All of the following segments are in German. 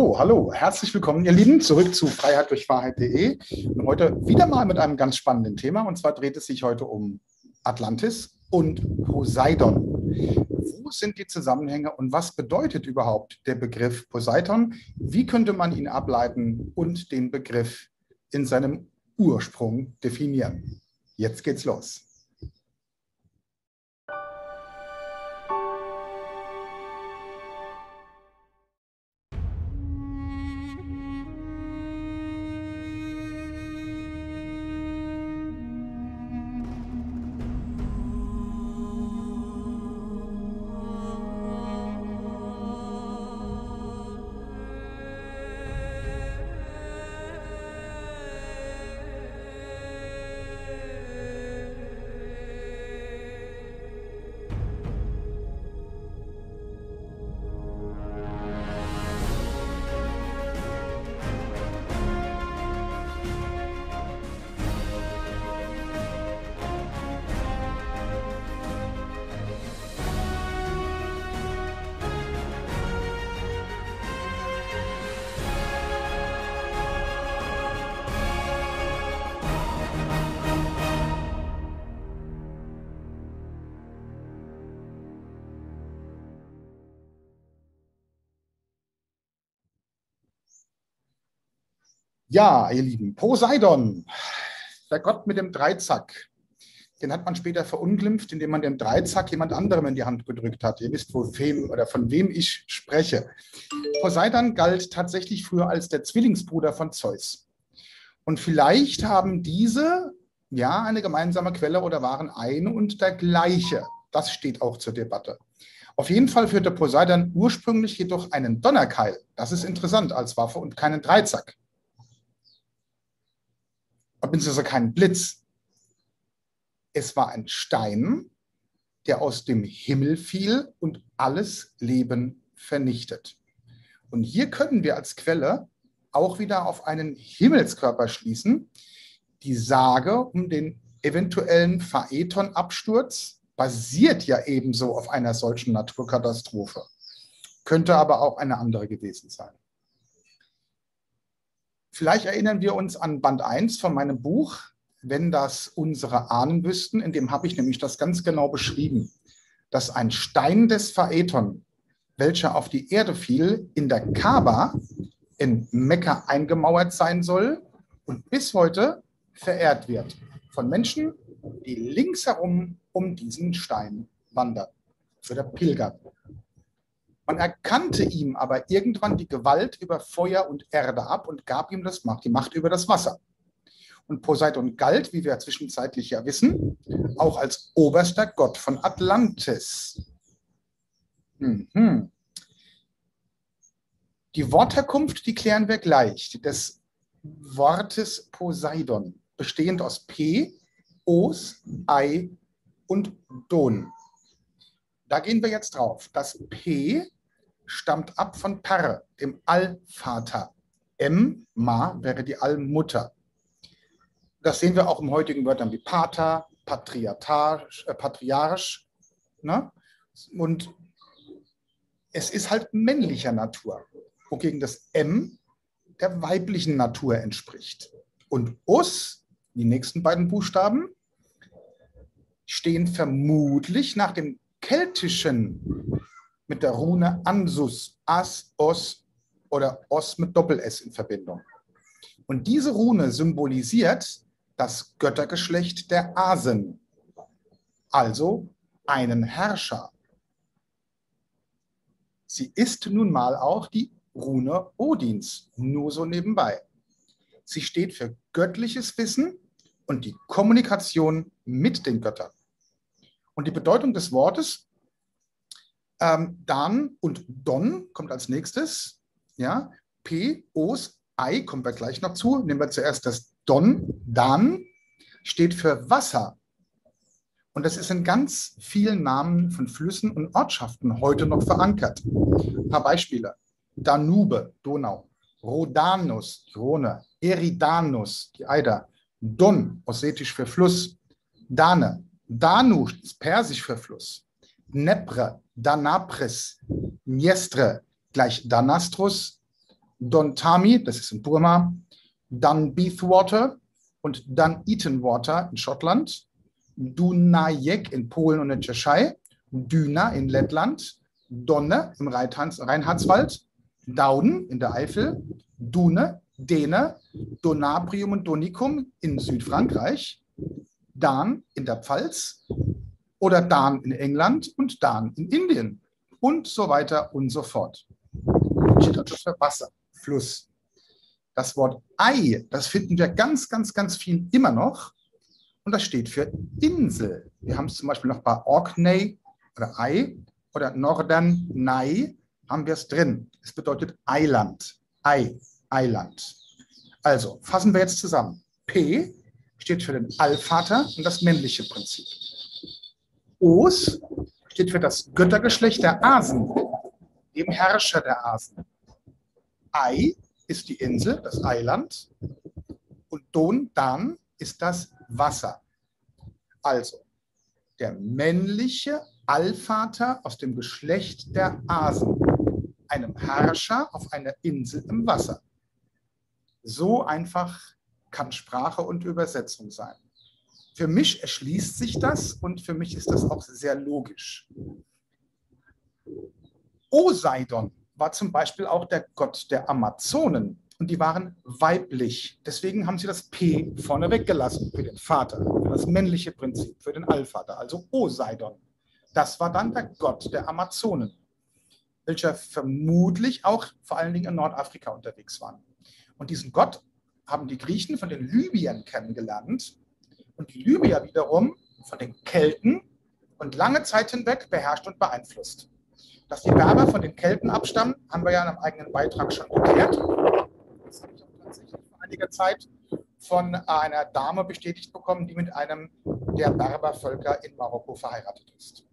So, hallo, herzlich willkommen, ihr Lieben, zurück zu freiheitdurchwahrheit.de und heute wieder mal mit einem ganz spannenden Thema, und zwar dreht es sich heute um Atlantis und Poseidon. Wo sind die Zusammenhänge und was bedeutet überhaupt der Begriff Poseidon? Wie könnte man ihn ableiten und den Begriff in seinem Ursprung definieren? Jetzt geht's los. Ja, ihr Lieben, Poseidon, der Gott mit dem Dreizack, den hat man später verunglimpft, indem man den Dreizack jemand anderem in die Hand gedrückt hat. Ihr wisst, von wem ich spreche. Poseidon galt tatsächlich früher als der Zwillingsbruder von Zeus. Und vielleicht haben diese ja eine gemeinsame Quelle oder waren eine und der gleiche. Das steht auch zur Debatte. Auf jeden Fall führte Poseidon ursprünglich jedoch einen Donnerkeil, das ist interessant, als Waffe und keinen Dreizack. Beziehungsweise keinen Blitz. Es war ein Stein, der aus dem Himmel fiel und alles Leben vernichtet. Und hier können wir als Quelle auch wieder auf einen Himmelskörper schließen. Die Sage um den eventuellen Phaeton-Absturz basiert ja ebenso auf einer solchen Naturkatastrophe. Könnte aber auch eine andere gewesen sein. Vielleicht erinnern wir uns an Band 1 von meinem Buch, wenn das unsere Ahnen wüssten. In dem habe ich nämlich das ganz genau beschrieben, dass ein Stein des Phaeton, welcher auf die Erde fiel, in der Kaaba in Mekka eingemauert sein soll und bis heute verehrt wird von Menschen, die links herum um diesen Stein wandern oder pilgern. Man erkannte ihm aber irgendwann die Gewalt über Feuer und Erde ab und gab ihm die Macht über das Wasser. Und Poseidon galt, wie wir zwischenzeitlich ja wissen, auch als oberster Gott von Atlantis. Die Wortherkunft, die klären wir gleich, des Wortes Poseidon, bestehend aus P, Os, Ei und Don. Da gehen wir jetzt drauf. Das P stammt ab von Per, dem Allvater. M, Ma, wäre die Allmutter. Das sehen wir auch im heutigen Wörtern wie Pater, Patriarch. Ne? Und es ist halt männlicher Natur, wogegen das M der weiblichen Natur entspricht. Und Us, die nächsten beiden Buchstaben, stehen vermutlich nach dem Keltischen mit der Rune Ansus, As, Os oder Os mit Doppel-S in Verbindung. Und diese Rune symbolisiert das Göttergeschlecht der Asen, also einen Herrscher. Sie ist nun mal auch die Rune Odins, nur so nebenbei. Sie steht für göttliches Wissen und die Kommunikation mit den Göttern. Und die Bedeutung des Wortes Dan und Don kommt als nächstes. Ja? P, Os, Ei kommen wir gleich noch zu. Nehmen wir zuerst das Don. Dan steht für Wasser. Und das ist in ganz vielen Namen von Flüssen und Ortschaften heute noch verankert. Ein paar Beispiele. Danube, Donau. Rhodanus, die Rhone. Eridanus, die Eider. Don, ossetisch für Fluss. Dane, Danu ist persisch für Fluss. Dnepr, Danapris, Dniestre gleich Danastrus, Don Tami, das ist in Burma, Dun Beathwater und Dun Eatonwater in Schottland, Dunajec in Polen und in der Tschechei, Düna in Lettland, Donne im Reinhardswald, Dauden in der Eifel, Dune, Dene, Donabrium und Donicum in Südfrankreich, Dan in der Pfalz oder Dan in England und Dan in Indien und so weiter und so fort. Steht also für Wasser, Fluss. Das Wort Ei, das finden wir ganz, ganz, ganz viel immer noch und das steht für Insel. Wir haben es zum Beispiel noch bei Orkney oder Ei oder Northern Nai haben wir es drin. Es bedeutet Eiland, Ei, Eiland. Also fassen wir jetzt zusammen. P steht für den Allvater und das männliche Prinzip. Os steht für das Göttergeschlecht der Asen, dem Herrscher der Asen. Ei ist die Insel, das Eiland. Und Don, Dan ist das Wasser. Also der männliche Allvater aus dem Geschlecht der Asen, einem Herrscher auf einer Insel im Wasser. So einfach kann Sprache und Übersetzung sein. Für mich erschließt sich das und für mich ist das auch sehr logisch. Poseidon war zum Beispiel auch der Gott der Amazonen und die waren weiblich. Deswegen haben sie das P vorne weggelassen für den Vater, für das männliche Prinzip, für den Allvater, also Poseidon. Das war dann der Gott der Amazonen, welcher vermutlich auch vor allen Dingen in Nordafrika unterwegs war. Und diesen Gott haben die Griechen von den Libyern kennengelernt und die Libyer wiederum von den Kelten und lange Zeit hinweg beherrscht und beeinflusst. Dass die Berber von den Kelten abstammen, haben wir ja in einem eigenen Beitrag schon geklärt. Das habe ich auch tatsächlich vor einiger Zeit von einer Dame bestätigt bekommen, die mit einem der Berbervölker in Marokko verheiratet ist.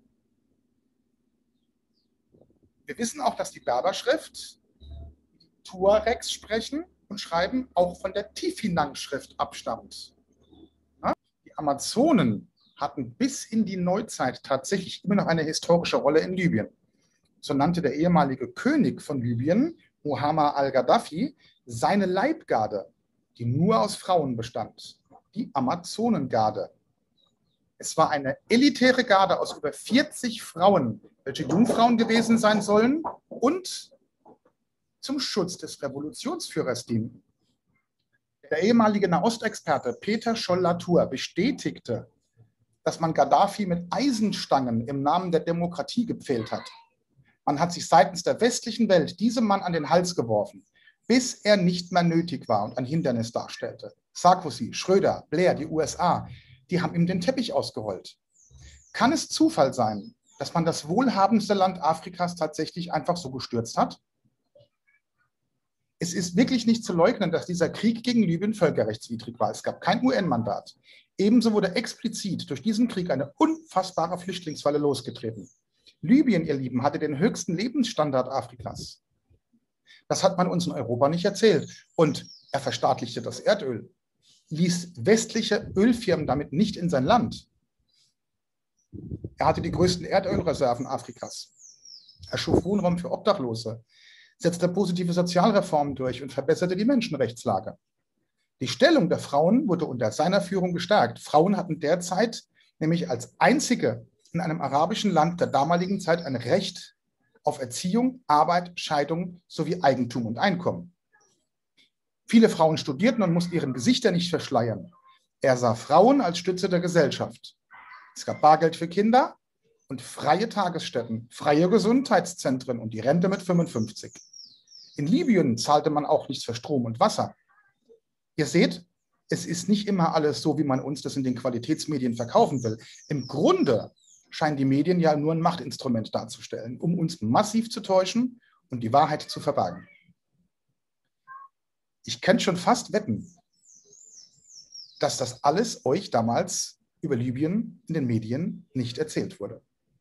Wir wissen auch, dass die Berberschrift, die Tuaregs sprechen und schreiben, auch von der Tifinagh-Schrift abstammt. Die Amazonen hatten bis in die Neuzeit tatsächlich immer noch eine historische Rolle in Libyen. So nannte der ehemalige König von Libyen, Muammar al-Gaddafi, seine Leibgarde, die nur aus Frauen bestand, die Amazonengarde. Es war eine elitäre Garde aus über 40 Frauen, welche Jungfrauen gewesen sein sollen und zum Schutz des Revolutionsführers dienen. Der ehemalige Nahostexperte Peter Scholl-Latour bestätigte, dass man Gaddafi mit Eisenstangen im Namen der Demokratie gepfählt hat. Man hat sich seitens der westlichen Welt diesem Mann an den Hals geworfen, bis er nicht mehr nötig war und ein Hindernis darstellte. Sarkozy, Schröder, Blair, die USA, die haben ihm den Teppich ausgerollt. Kann es Zufall sein, dass man das wohlhabendste Land Afrikas tatsächlich einfach so gestürzt hat? Es ist wirklich nicht zu leugnen, dass dieser Krieg gegen Libyen völkerrechtswidrig war. Es gab kein UN-Mandat. Ebenso wurde explizit durch diesen Krieg eine unfassbare Flüchtlingswelle losgetreten. Libyen, ihr Lieben, hatte den höchsten Lebensstandard Afrikas. Das hat man uns in Europa nicht erzählt. Und er verstaatlichte das Erdöl, ließ westliche Ölfirmen damit nicht in sein Land. Er hatte die größten Erdölreserven Afrikas. Er schuf Wohnraum für Obdachlose, setzte positive Sozialreformen durch und verbesserte die Menschenrechtslage. Die Stellung der Frauen wurde unter seiner Führung gestärkt. Frauen hatten derzeit nämlich als einzige in einem arabischen Land der damaligen Zeit ein Recht auf Erziehung, Arbeit, Scheidung sowie Eigentum und Einkommen. Viele Frauen studierten und mussten ihre Gesichter nicht verschleiern. Er sah Frauen als Stütze der Gesellschaft. Es gab Bargeld für Kinder und freie Tagesstätten, freie Gesundheitszentren und die Rente mit 55. In Libyen zahlte man auch nichts für Strom und Wasser. Ihr seht, es ist nicht immer alles so, wie man uns das in den Qualitätsmedien verkaufen will. Im Grunde scheinen die Medien ja nur ein Machtinstrument darzustellen, um uns massiv zu täuschen und die Wahrheit zu verbergen. Ich kann schon fast wetten, dass das alles euch damals über Libyen in den Medien nicht erzählt wurde.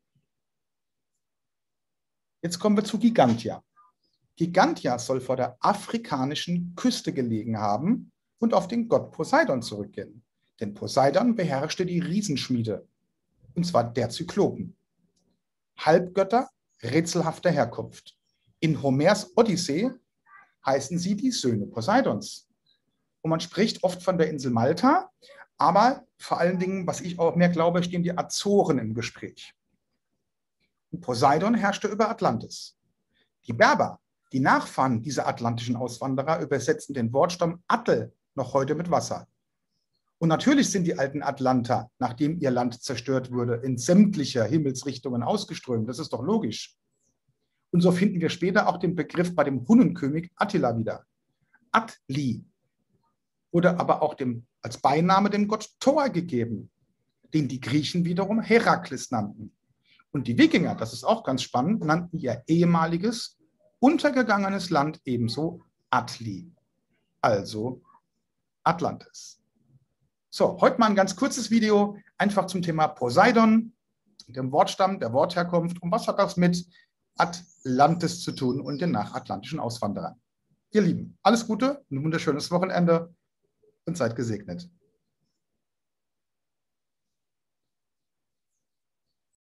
Jetzt kommen wir zu Gigantia. Gigantia soll vor der afrikanischen Küste gelegen haben und auf den Gott Poseidon zurückgehen. Denn Poseidon beherrschte die Riesenschmiede, und zwar der Zyklopen. Halbgötter rätselhafter Herkunft. In Homers Odyssee heißen sie die Söhne Poseidons. Und man spricht oft von der Insel Malta, aber vor allen Dingen, was ich auch mehr glaube, stehen die Azoren im Gespräch. Und Poseidon herrschte über Atlantis. Die Berber, die Nachfahren dieser atlantischen Auswanderer, übersetzen den Wortstamm Attel noch heute mit Wasser. Und natürlich sind die alten Atlanter, nachdem ihr Land zerstört wurde, in sämtliche Himmelsrichtungen ausgeströmt. Das ist doch logisch. Und so finden wir später auch den Begriff bei dem Hunnenkönig Attila wieder. Atli wurde aber auch als Beiname dem Gott Thor gegeben, den die Griechen wiederum Herakles nannten. Und die Wikinger, das ist auch ganz spannend, nannten ihr ehemaliges, untergegangenes Land ebenso Atli, also Atlantis. So, heute mal ein ganz kurzes Video, einfach zum Thema Poseidon, dem Wortstamm, der Wortherkunft und was hat das mit Atlantis zu tun und den nachatlantischen Auswanderern. Ihr Lieben, alles Gute, ein wunderschönes Wochenende und seid gesegnet.